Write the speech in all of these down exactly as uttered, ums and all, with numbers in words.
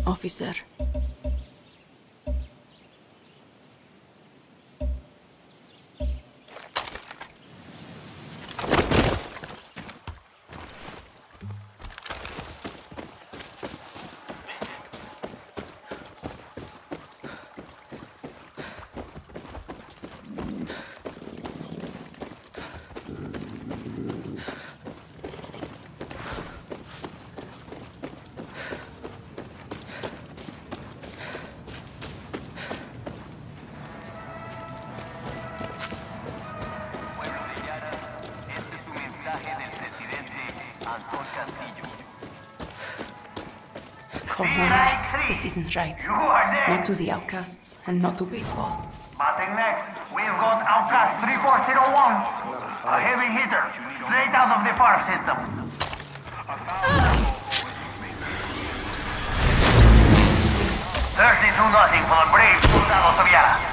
officer. Cojones, this isn't right. Not to the outcasts, and not to baseball. Batting next, we've got Outcast three four zero one. A heavy hitter, straight out of the farm system. thirty-two nothing for the brave soldados of Yara.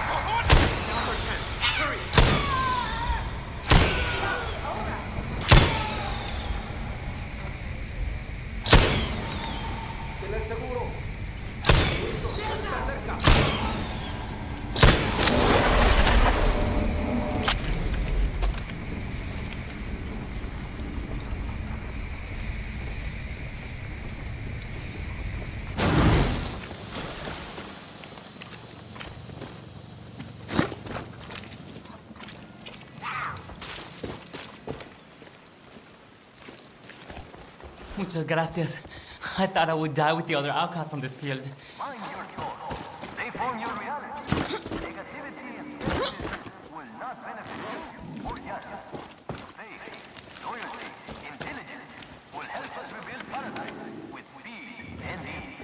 Muchas gracias. I thought I would die with the other outcasts on this field. Mind your thoughts. They form your reality. Negativity and prejudice will not benefit you or Yara. Faith, loyalty, intelligence will help us rebuild paradise with speed and ease.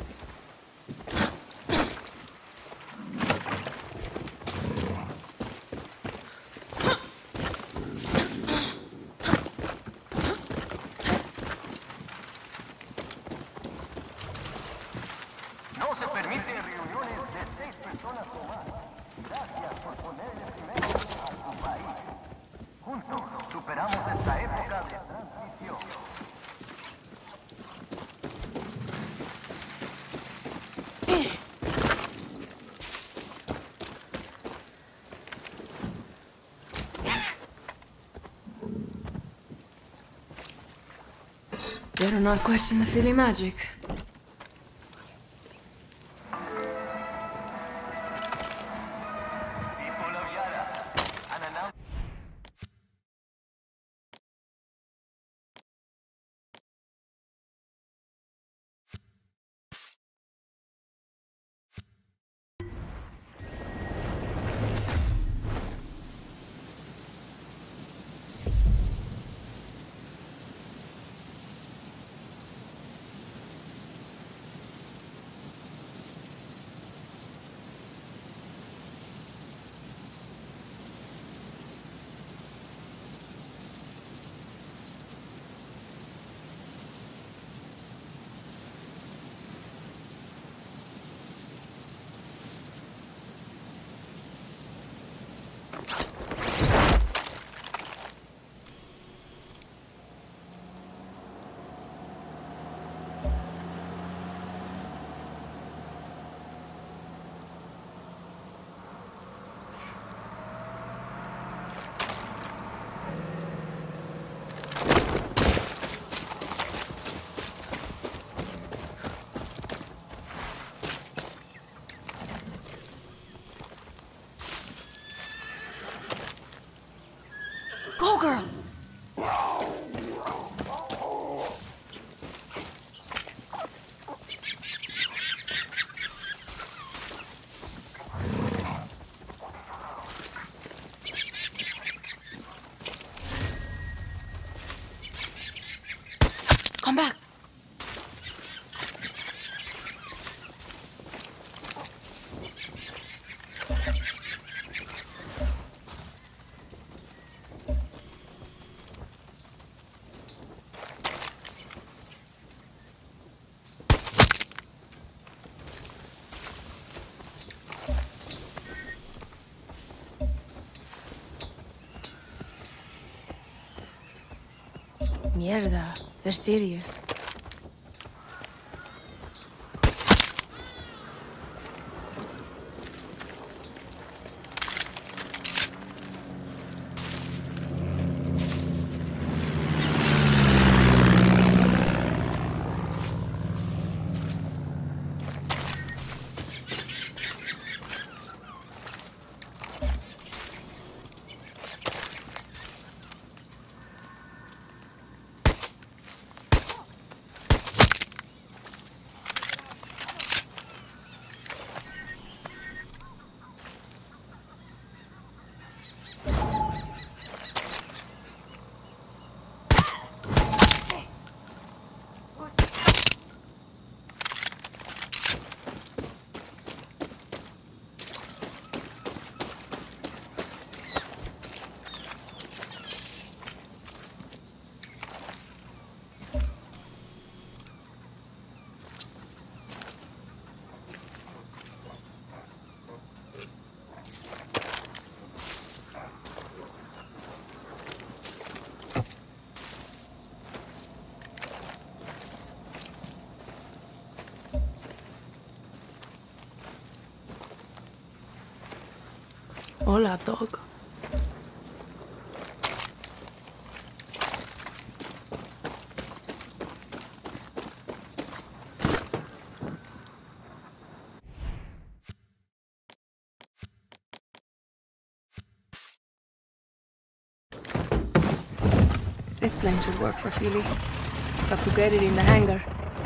No se permite reuniones de seis personas o más. Gracias por ponerle primero a tu país. Juntos superamos esta época de transición. Better not question the Philly magic. Go, girl! Psst, come back! Mierda, they're serious. Hola, dog. This plane should work for Philly. Got to get it in the hangar.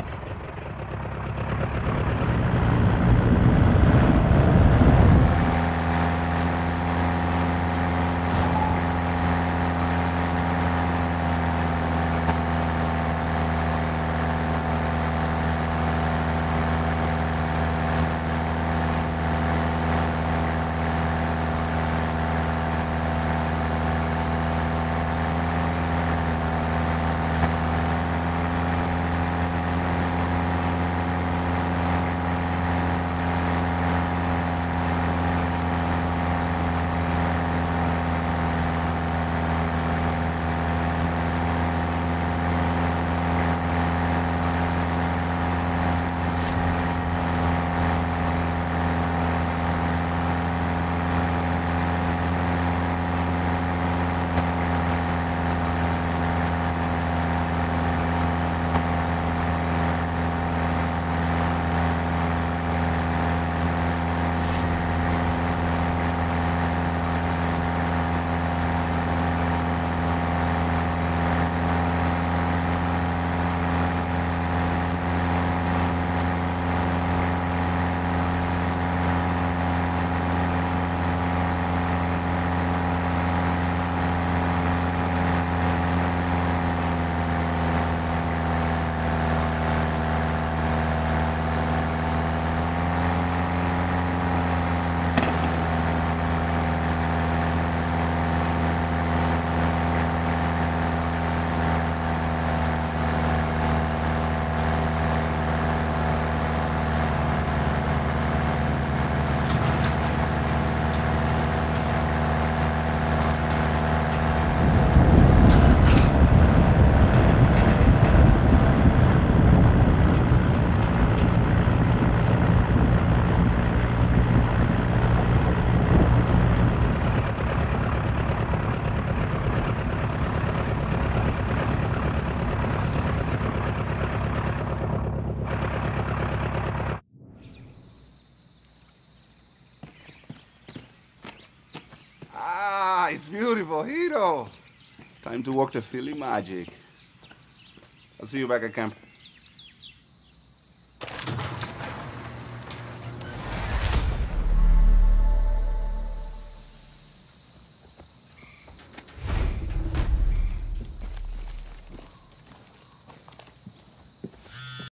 It's beautiful, Hiro. Time to work the Philly magic. I'll see you back at camp.